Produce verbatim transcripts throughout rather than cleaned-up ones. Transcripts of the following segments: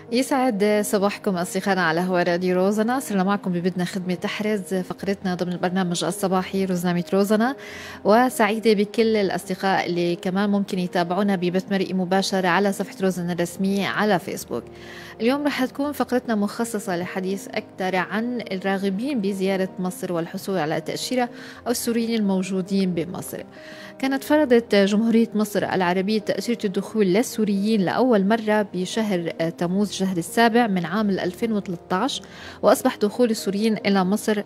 يسعد صباحكم أصدقائنا على هوا راديو روزنا. صرنا معكم ببدنا خدمة تحرز فقرتنا ضمن البرنامج الصباحي روزنامة روزنا، وسعيدة بكل الأصدقاء اللي كمان ممكن يتابعونا ببث مرئي مباشر على صفحة روزنا الرسمية على فيسبوك. اليوم رح تكون فقرتنا مخصصة لحديث أكثر عن الراغبين بزيارة مصر والحصول على تأشيرة أو السوريين الموجودين بمصر. كانت فرضت جمهورية مصر العربية تأشيرة الدخول للسوريين لأول مرة بشهر تموز الشهر السابع من عام ألفين وثلاثة عشر، وأصبح دخول السوريين إلى مصر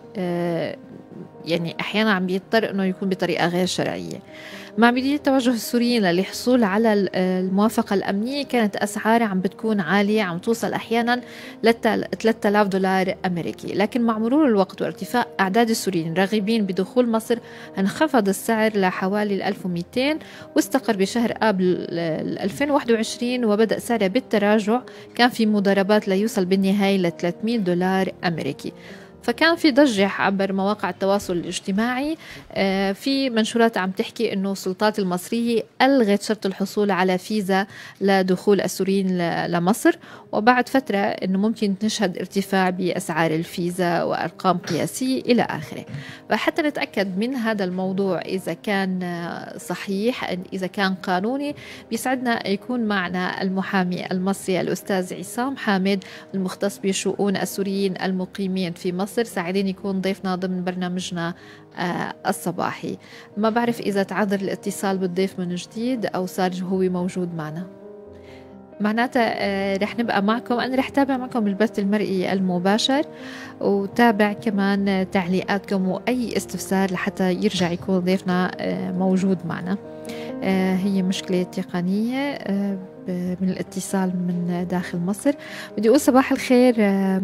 يعني أحيانا عم بيضطر أنه يكون بطريقة غير شرعية. مع بداية توجه السوريين للحصول على الموافقة الأمنية كانت أسعار عم بتكون عالية، عم توصل أحيانا ل ثلاثة آلاف دولار أمريكي، لكن مع مرور الوقت وارتفاع أعداد السوريين الراغبين بدخول مصر انخفض السعر لحوالي ألف ومئتين واستقر بشهر آب ألفين وواحد وعشرين، وبدأ سعره بالتراجع، كان في مضاربات ليوصل بالنهاية ل ثلاثمئة دولار أمريكي. فكان في ضجة عبر مواقع التواصل الاجتماعي، في منشورات عم تحكي أنه السلطات المصرية ألغت شرط الحصول على فيزا لدخول السوريين لمصر، وبعد فترة أنه ممكن نشهد ارتفاع بأسعار الفيزا وأرقام قياسية إلى آخره. فحتى نتأكد من هذا الموضوع إذا كان صحيح، إذا كان قانوني، بيسعدنا يكون معنا المحامي المصري الأستاذ عصام حامد المختص بشؤون السوريين المقيمين في مصر. سعيدين يكون ضيفنا ضمن برنامجنا آه الصباحي. ما بعرف إذا تعذر الاتصال بالضيف من جديد أو صار هو موجود معنا. معناتها آه رح نبقى معكم، أنا رح تابع معكم البث المرئي المباشر، وتابع كمان تعليقاتكم وأي استفسار لحتى يرجع يكون ضيفنا آه موجود معنا. آه هي مشكلة تقنية آه من الاتصال من داخل مصر. بدي أقول صباح الخير آه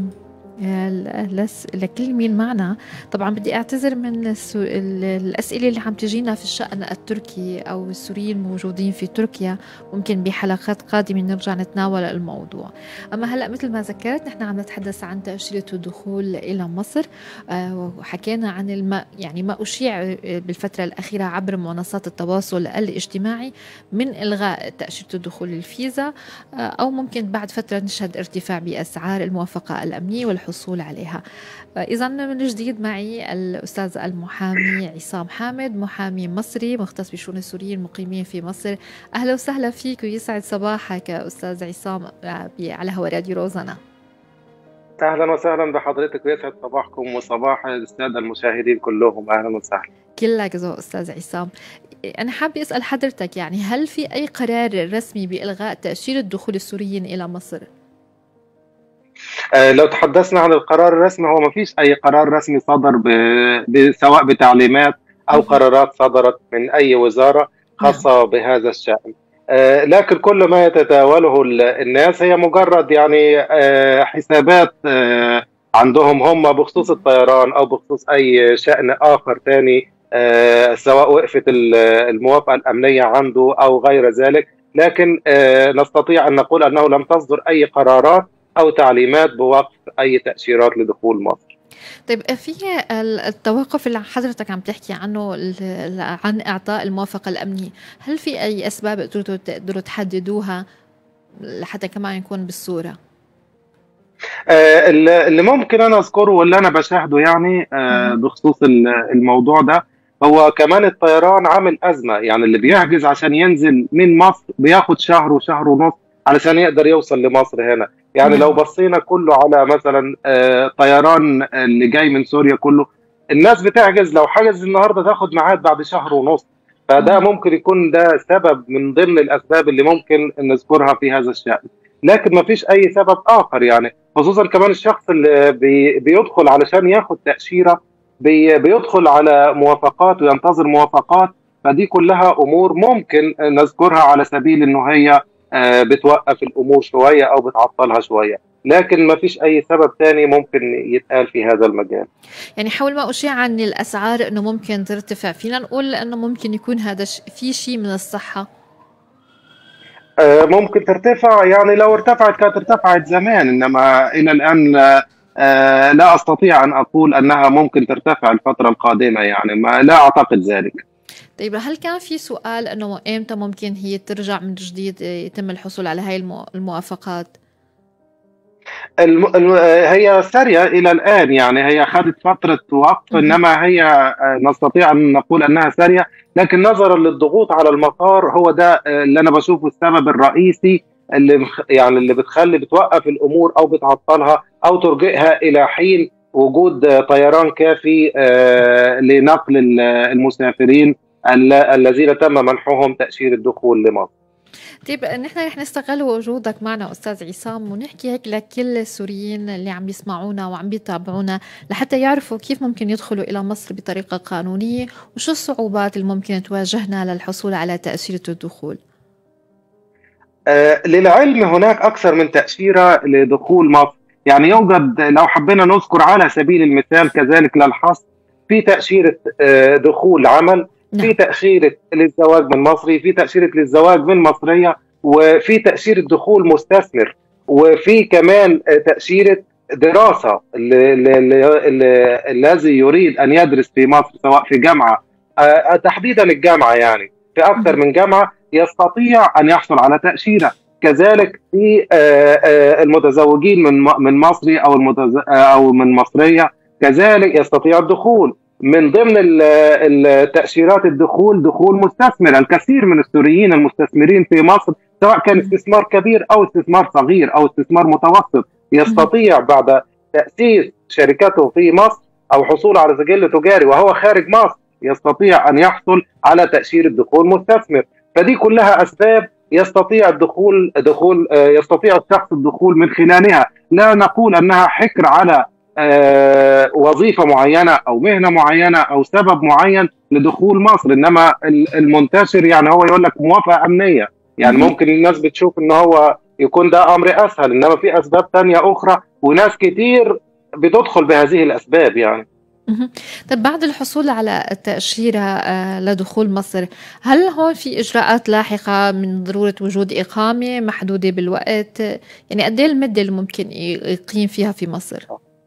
لكل مين معنا. طبعا بدي اعتذر من الأسئلة اللي عم تجينا في الشأن التركي أو السوريين الموجودين في تركيا، ممكن بحلقات قادمة نرجع نتناول الموضوع. أما هلأ مثل ما ذكرت نحن عم نتحدث عن تأشيرة الدخول إلى مصر، وحكينا عن الما يعني ما أشيع بالفترة الأخيرة عبر منصات التواصل الاجتماعي من إلغاء تأشيرة الدخول الفيزا، أو ممكن بعد فترة نشهد ارتفاع بأسعار الموافقة الأمنية والحصول عليها. إذا من جديد معي الأستاذ المحامي عصام حامد، محامي مصري مختص بشؤون السوريين المقيمين في مصر. أهلا وسهلا فيك ويسعد صباحك أستاذ عصام على هوا راديو روزنا. أهلا وسهلا بحضرتك ويسعد صباحكم وصباح السادة المشاهدين كلهم. أهلا وسهلا. كلك ذوق أستاذ عصام. أنا حابة أسأل حضرتك، يعني هل في أي قرار رسمي بإلغاء تأشيرة دخول السوريين إلى مصر؟ لو تحدثنا عن القرار الرسمي، هو ما فيش أي قرار رسمي صدر ب... سواء بتعليمات أو قرارات صدرت من أي وزارة خاصة بهذا الشأن، لكن كل ما يتداوله الناس هي مجرد يعني حسابات عندهم هم بخصوص الطيران أو بخصوص أي شأن آخر تاني، سواء وقفت الموافقة الأمنية عنده أو غير ذلك. لكن نستطيع أن نقول أنه لم تصدر أي قرارات أو تعليمات بوقف أي تأشيرات لدخول مصر. طيب، في التوقف اللي حضرتك عم تحكي عنه عن إعطاء الموافقة الأمنية، هل في أي أسباب تقدروا تحددوها لحتى كمان يكون بالصورة؟ آه اللي ممكن أنا أذكره واللي أنا بشاهده يعني آه بخصوص الموضوع ده، هو كمان الطيران عامل أزمة. يعني اللي بيحجز عشان ينزل من مصر بياخد شهر وشهر ونص علشان يقدر يوصل لمصر هنا. يعني لو بصينا كله على مثلا آه طيران اللي جاي من سوريا، كله الناس بتحجز، لو حجز النهارده تاخد ميعاد بعد شهر ونص. فده ممكن يكون ده سبب من ضمن الأسباب اللي ممكن نذكرها في هذا الشأن، لكن ما فيش أي سبب آخر. يعني خصوصا كمان الشخص اللي بي بيدخل علشان ياخد تأشيرة بي بيدخل على موافقات وينتظر موافقات، فدي كلها أمور ممكن نذكرها على سبيل إنه هي بتوقف الأمور شوية أو بتعطلها شوية، لكن ما فيش أي سبب تاني ممكن يتقال في هذا المجال. يعني حول ما أشيع عن الأسعار أنه ممكن ترتفع، فينا نقول أنه ممكن يكون هذا في شيء من الصحة؟ ممكن ترتفع، يعني لو ارتفعت كانت ارتفعت زمان، إنما إلى الآن لا أستطيع أن أقول أنها ممكن ترتفع الفترة القادمة، يعني ما لا أعتقد ذلك. طيب، هل كان في سؤال أنه إمتى ممكن هي ترجع من جديد يتم الحصول على هاي الموافقات؟ الم... الم... هي سارية إلى الآن، يعني هي أخذت فترة وقف، مهم. إنما هي آه، نستطيع أن نقول أنها سارية. لكن نظرا للضغوط على المطار، هو ده آه، اللي أنا بشوفه السبب الرئيسي اللي مخ... يعني اللي بتخلي بتوقف الأمور أو بتعطلها أو ترجئها إلى حين وجود آه، طيران كافي آه، لنقل ال- المسافرين ال- الذين تم منحهم تأشيرة الدخول لمصر. طيب نحن رح نستغل وجودك معنا أستاذ عصام ونحكي هيك لكل السوريين اللي عم يسمعونا وعم بيتابعونا لحتى يعرفوا كيف ممكن يدخلوا إلى مصر بطريقة قانونية وشو الصعوبات اللي ممكن تواجهنا للحصول على تأشيرة الدخول. آه، للعلم هناك أكثر من تأشيرة لدخول مصر. يعني يوجد، لو حبينا نذكر على سبيل المثال كذلك للحصر، في تأشيرة آه، دخول عمل، في نعم. تأشيرة للزواج من مصري، في تأشيرة للزواج من مصرية، وفي تأشيرة دخول مستثمر، وفي كمان آه، تأشيرة دراسة ل- ل- ل- ل- الذي يريد أن يدرس في مصر سواء في جامعة، آه، تحديدا الجامعة، يعني في أكثر مهم. من جامعة يستطيع أن يحصل على تأشيرة. كذلك في آه، آه، المتزوجين من م- من مصري أو المتز... آه، أو من مصرية، كذلك يستطيع الدخول. من ضمن ال- التأشيرات الدخول دخول مستثمر. الكثير من السوريين المستثمرين في مصر، سواء كان مهم. استثمار كبير أو استثمار صغير أو استثمار متوسط، مهم. يستطيع بعد تأسيس شركته في مصر أو حصول على سجل تجاري وهو خارج مصر، يستطيع أن يحصل على تأشيرة دخول مستثمر. فدي كلها أسباب يستطيع الدخول دخول آه، يستطيع الشخص الدخول من خلالها. لا نقول أنها حكر على آه، وظيفة معينة أو مهنة معينة أو سبب معين لدخول مصر، إنما ال- المنتشر يعني هو يقول لك موافقة أمنية. يعني مهم. ممكن الناس بتشوف إن هو يكون ده أمر أسهل، إنما في أسباب تانية أخرى وناس كتير بتدخل بهذه الأسباب يعني. مهم. طب بعد الحصول على التأشيرة آه، لدخول مصر، هل هون في إجراءات لاحقة من ضرورة وجود إقامة محدودة بالوقت؟ يعني قد إيه المدة اللي ممكن ي- يقيم فيها في مصر؟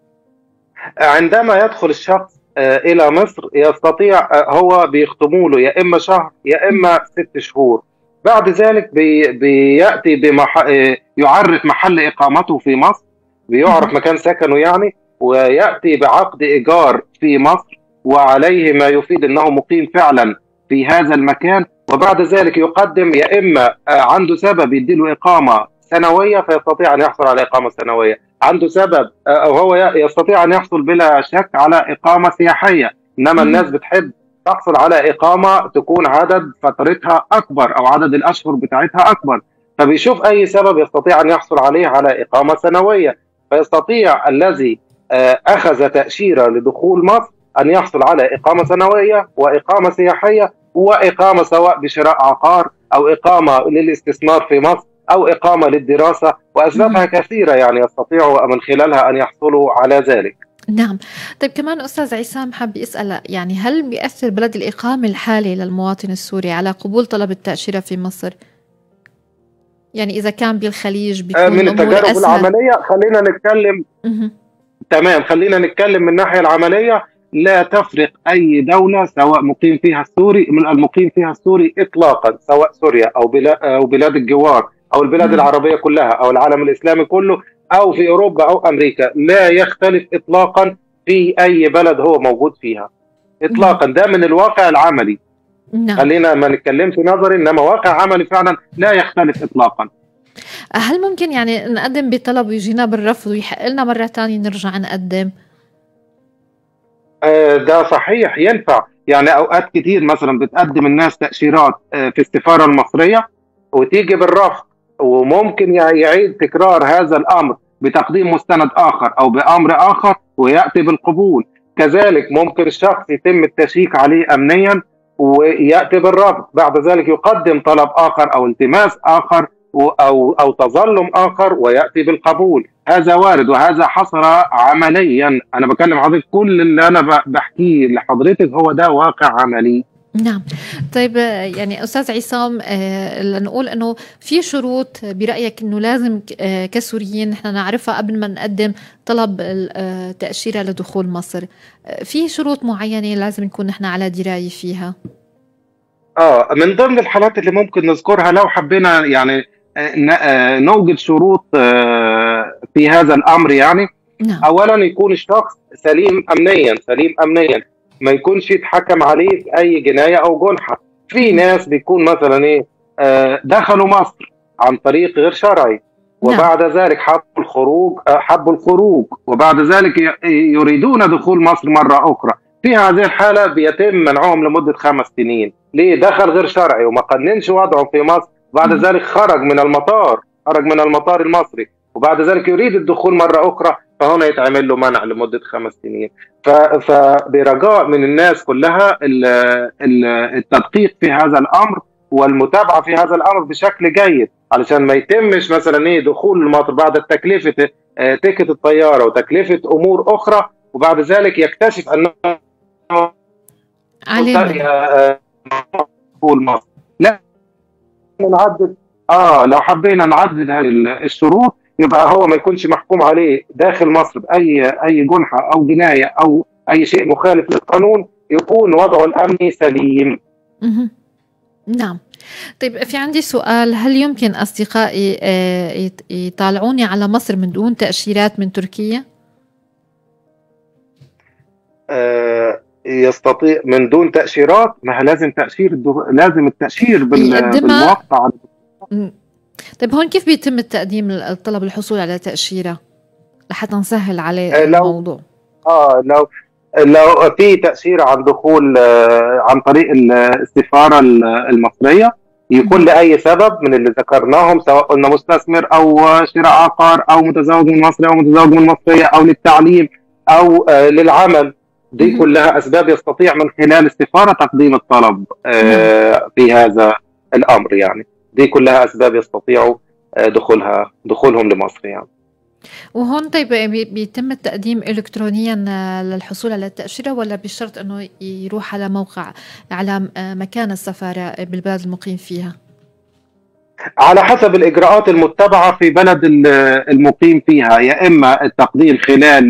عندما يدخل الشخص آه، إلى مصر، يستطيع آه، هو بيختموا له يا إما شهر يا مهم. إما ست شهور. بعد ذلك بي بيأتي بمح... آه، يعرف محل إقامته في مصر، بيعرف مهم. مكان سكنه يعني، ويأتي بعقد إيجار في مصر وعليه ما يفيد أنه مقيم فعلا في هذا المكان. وبعد ذلك يقدم يا إما آه، عنده سبب يديله إقامة سنوية فيستطيع أن يحصل على إقامة سنوية، عنده سبب او هو يستطيع ان يحصل بلا شك على اقامه سياحيه. انما الناس مهم. بتحب تحصل على اقامه تكون عدد فترتها اكبر او عدد الاشهر بتاعتها اكبر، فبيشوف اي سبب يستطيع ان يحصل عليه على اقامه سنويه. فيستطيع الذي آه، اخذ تاشيره لدخول مصر ان يحصل على اقامه سنويه واقامه سياحيه واقامه سواء بشراء عقار او اقامه للاستثمار في مصر أو إقامة للدراسة، وأسبابها مهم. كثيرة يعني يستطيعوا من خلالها أن يحصلوا على ذلك. نعم. طيب كمان أستاذ عصام حاب يسأل، يعني هل بيأثر بلد الإقامة الحالي للمواطن السوري على قبول طلب التأشيرة في مصر؟ يعني إذا كان بالخليج آه، بتكون من الأمور التجارب أسهل؟ العملية خلينا نتكلم. مهم. تمام، خلينا نتكلم من الناحية العملية. لا تفرق أي دولة سواء مقيم فيها السوري من المقيم فيها السوري إطلاقا، سواء سوريا أو بلا- أو بلاد الجوار أو البلاد مهم. العربية كلها أو العالم الإسلامي كله أو في أوروبا أو أمريكا، لا يختلف إطلاقا في أي بلد هو موجود فيها مهم. إطلاقا. ده من الواقع العملي. نعم. خلينا ما نتكلمش نظري، انما واقع عملي فعلا لا يختلف اطلاقا. هل ممكن يعني نقدم بطلب ويجينا بالرفض ويحق لنا مرة تانية نرجع نقدم؟ آه، ده صحيح ينفع. يعني اوقات كتير مثلا بتقدم الناس تاشيرات آه، في السفاره المصريه وتيجي بالرفض، وممكن يع- يعيد تكرار هذا الامر بتقديم مستند اخر او بامر اخر وياتي بالقبول. كذلك ممكن الشخص يتم التشيك عليه امنيا وياتي بالرفض، بعد ذلك يقدم طلب اخر او التماس اخر و- او او تظلم اخر وياتي بالقبول. هذا وارد وهذا حصل عمليا. انا بكلم حضرتك كل اللي انا ب- بحكيه لحضرتك هو ده واقع عملي. نعم. طيب آه، يعني أستاذ عصام، آه، لنقول أنه في شروط برأيك أنه لازم ك- آه، كسوريين نحن نعرفها قبل ما نقدم طلب التأشيرة لدخول مصر. آه، في شروط معينة لازم نكون نحن على دراية فيها؟ اه، من ضمن الحالات اللي ممكن نذكرها لو حبينا يعني آه، ن- آه، نوجد شروط آه، في هذا الامر يعني نعم. اولا يكون الشخص سليم امنيا، سليم امنيا ما يكونش يتحكم عليه في اي جنايه او جنحه. في ناس بيكون مثلا ايه آه دخلوا مصر عن طريق غير شرعي، وبعد نعم. ذلك حبوا الخروج آه حبوا الخروج وبعد ذلك يريدون دخول مصر مره اخرى. في هذه الحاله بيتم منعهم لمده خمس سنين. ليه؟ دخل غير شرعي وما قننش وضعه في مصر، بعد ذلك خرج من المطار خرج من المطار المصري وبعد ذلك يريد الدخول مرة أخرى، فهنا يتعمل له منع لمدة خمس سنين. فبرجاء من الناس كلها التدقيق في هذا الأمر والمتابعة في هذا الأمر بشكل جيد، علشان ما يتمش مثلا إيه دخول المطار بعد التكلفة تيكت الطيارة وتكلفة أمور أخرى، وبعد ذلك يكتشف أنه علينا دخول مصر. لا نعدد اه لو حبينا نعدد هذه الشروط يبقى هو ما يكونش محكوم عليه داخل مصر باي اي جنحه او جنايه او اي شيء مخالف للقانون، يكون وضعه الامني سليم. نعم. طيب في عندي سؤال، هل يمكن اصدقائي يطالعوني على مصر من دون تاشيرات من تركيا؟ آه يستطيع من دون تاشيرات؟ ما لازم تاشير لازم التاشير بالموقع. طيب هون كيف بيتم التقديم الطلب الحصول على تأشيرة لحتى نسهل عليه آه لو الموضوع؟ اه لو لو في تأشيرة عن دخول آه عن طريق السفارة المصرية، يكون م. لأي سبب من اللي ذكرناهم، سواء قلنا مستثمر أو شراء عقار أو متزوج من مصري أو متزوج من مصرية أو للتعليم أو آه للعمل، دي م. كلها أسباب يستطيع من خلال السفارة تقديم الطلب آه في هذا الأمر. يعني دي كلها أسباب يستطيعوا دخولها دخولهم لمصر يعني. وهون طيب بيتم التقديم إلكترونيا للحصول على التأشيرة، ولا بشرط أنه يروح على موقع على مكان السفارة بالبلد المقيم فيها؟ على حسب الإجراءات المتبعة في بلد المقيم فيها، يا إما التقديم خلال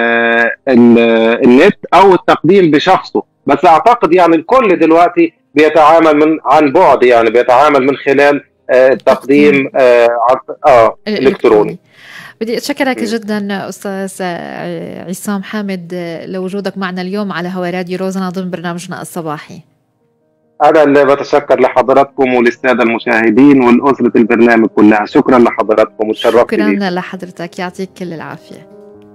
النت أو التقديم بشخصه. بس أعتقد يعني الكل دلوقتي بيتعامل من عن بعد، يعني بيتعامل من خلال التقديم آه آه إلكتروني. بدي أتشكرك جدا أستاذ عصام حامد لوجودك معنا اليوم على هوا راديو روزنا ضمن برنامجنا الصباحي. أنا اللي بتشكر لحضراتكم وللسادة المشاهدين والأسرة البرنامج كلها. شكرا لحضراتكم وتشرفت شكرا بيكم. لحضرتك، يعطيك كل العافية.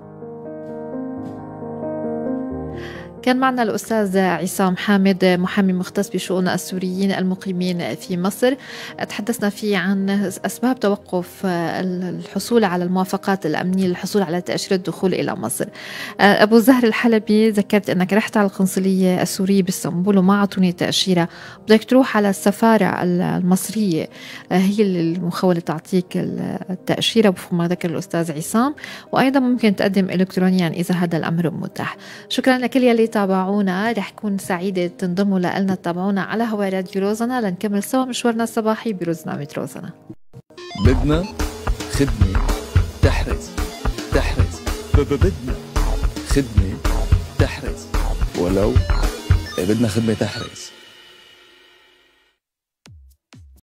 كان معنا الأستاذ عصام حامد، محامي مختص بشؤون السوريين المقيمين في مصر. تحدثنا فيه عن أسباب توقف الحصول على الموافقات الأمنية للحصول على تأشيرة الدخول إلى مصر. أبو زهر الحلبي، ذكرت أنك رحت على القنصلية السورية باسطنبول وما أعطوني تأشيرة، بدك تروح على السفارة المصرية هي المخولة تعطيك التأشيرة بفهم ما ذكر الأستاذ عصام، وأيضا ممكن تقدم إلكترونيا إذا هذا الأمر متاح. شكرا لكل يلي تابعونا، رح كون سعيدة تنضموا لنا تابعونا على هوا راديو روزنا لنكمل سوا مشوارنا الصباحي بروزنامة روزنا. بدنا خدمة تحرز تحرز بدنا خدمة تحرز ولو بدنا خدمة تحرز